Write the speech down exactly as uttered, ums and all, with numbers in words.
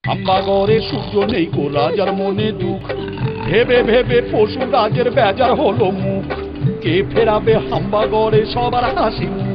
হাম্বাগরে সূর্য নেই কো রাজার মনে দুঃখ, ভেবে ভেবে পশু রাজের বেজার হলো মুখ। কে ফেরাবে হাম্বাগরে সবার হাসি মুখ।